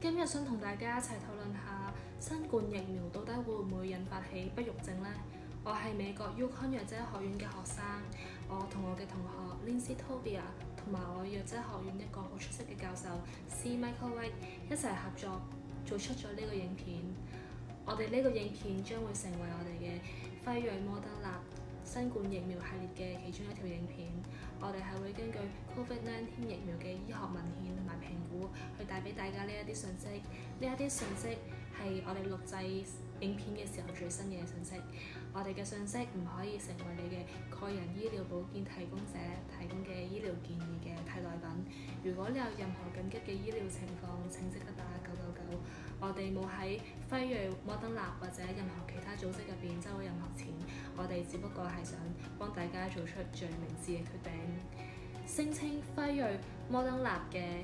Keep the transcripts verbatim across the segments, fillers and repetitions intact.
今日想同大家一齊討論下新冠疫苗到底會唔會引發起不育症呢？我係美國 Yukon 藥劑學院嘅學生，我同我嘅同學 Lindsay Tobia 同埋我藥劑學院一個好出色嘅教授 C Michael White 一齊合作做出咗呢個影片。我哋呢個影片將會成為我哋嘅輝瑞摩登納新冠疫苗系列嘅其中一條影片。我哋係會根據 Covid 十九 疫苗嘅醫學文獻同埋評估，去帶俾大家呢一啲信息。呢一啲信息係我哋錄製影片嘅時候最新嘅信息。我哋嘅信息唔可以成為你嘅個人醫療保健提供者提供嘅醫療建議嘅替代品。如果你有任何緊急嘅醫療情況，請即刻打九九九。我哋冇喺輝瑞、摩登納或者任何其他組織入邊收到任何錢。我哋只不過係想幫大家做出最明智嘅決定。聲稱輝瑞、摩登納嘅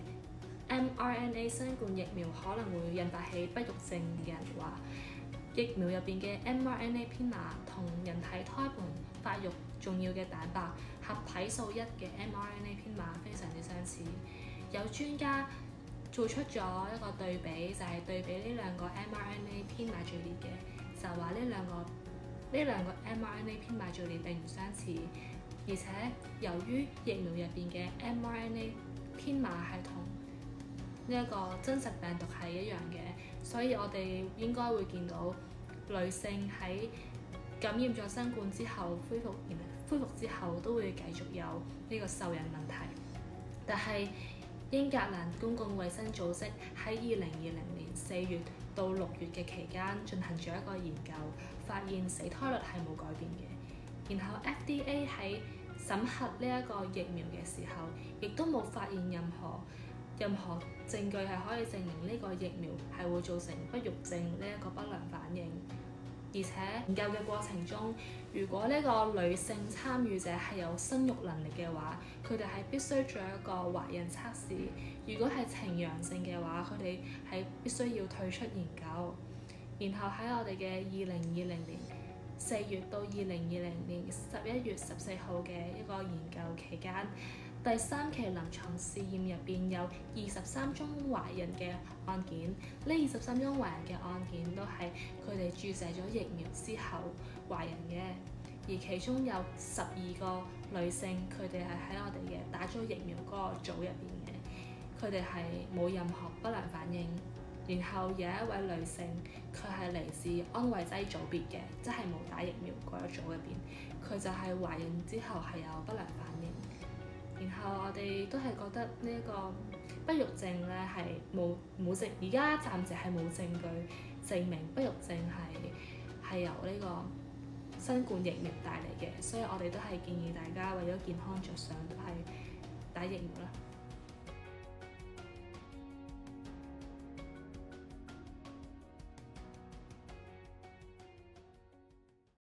mRNA 新冠疫苗可能會引發起不育症嘅人話，疫苗入邊嘅 mRNA 編碼同人體胎盤發育重要嘅蛋白合體數一嘅 mRNA 編碼非常之相似。有專家做出咗一個對比，就係、是、對比呢兩個 mRNA 編碼序列嘅，就話呢兩個呢兩個 mRNA 編碼序列並唔相似，而且由於疫苗入邊嘅 mRNA 編碼係同呢一個真實病毒係一樣嘅，所以我哋應該會見到女性喺感染咗新冠之後恢復恢復之後都會繼續有呢個受孕問題。但係英格蘭公共衛生組織喺二零二零年四月到六月嘅期間進行咗一個研究，發現死胎率係冇改變嘅。然後 F D A 喺審核呢一個疫苗嘅時候，亦都冇發現任何任何證據係可以證明呢個疫苗係會造成不育症呢一個不良反應。而且研究嘅過程中，如果呢個女性參與者係有生育能力嘅話，佢哋係必須做一個懷孕測試。如果係呈陽性嘅話，佢哋係必須要退出研究。然後喺我哋嘅二零二零年四月到二零二零年十一月十四號嘅一個研究期間，第三期臨床試驗入邊有二十三宗懷孕嘅案件，呢二十三宗懷孕嘅案件都係佢哋注射咗疫苗之後懷孕嘅，而其中有十二個女性，佢哋係喺我哋嘅打咗疫苗嗰個組入邊嘅，佢哋係冇任何不良反應。然後有一位女性，佢係嚟自安慰劑組別嘅，即係冇打疫苗嗰一組入邊，佢就係懷孕之後係有不良反應。然後我哋都係覺得呢一個不育症咧係冇冇證，而家暫時係冇證據證明不育症係係由呢個新冠疫苗帶嚟嘅，所以我哋都係建議大家為咗健康着想，都係打疫苗啦。